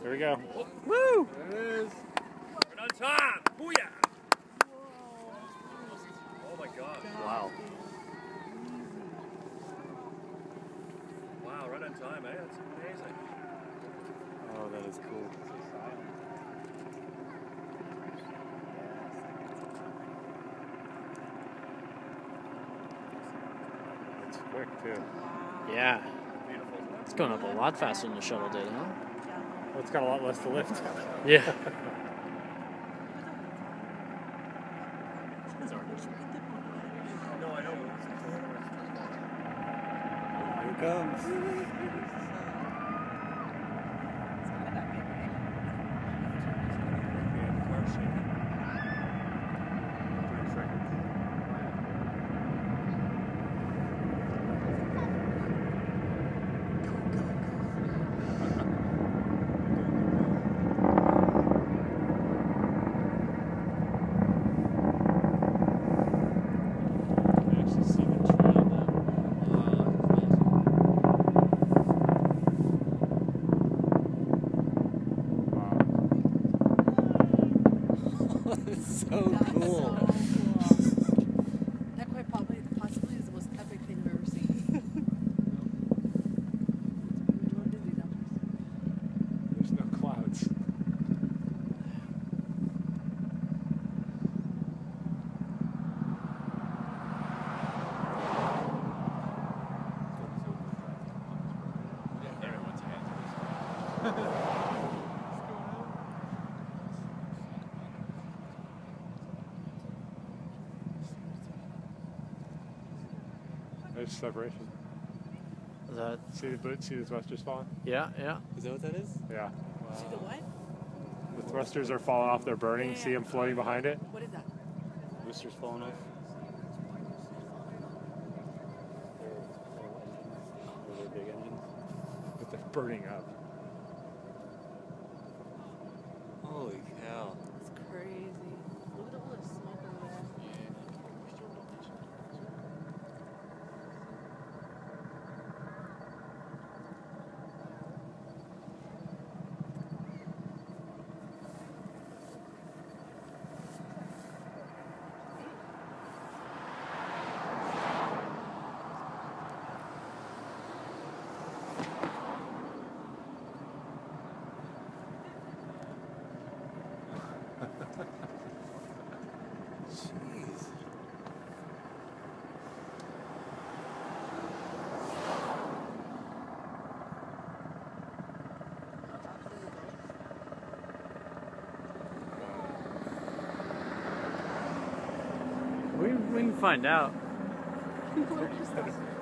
Here we go. Woo! There it is. Right on time. Booyah! Oh my God. Wow. Wow, right on time, eh? That's amazing. Oh, that is cool. It's quick too. Yeah. Beautiful. It's going up a lot faster than the shuttle did, huh? Well, it's got a lot less to lift. Yeah. No, I know. Here it comes. It's so cool. That quite possibly is the most epic thing I've ever seen. There's no clouds. Everyone's hands. There's separation. Is that? See the thrusters falling? Yeah, yeah. Is that what that is? Yeah. See the what? The thrusters are falling off. They're burning. Yeah. See them floating behind it? What is that? Boosters falling off. They're big engines. But they're burning up. Holy cow. It's crazy. Look at all the smoke over there. Jeez. We can find out.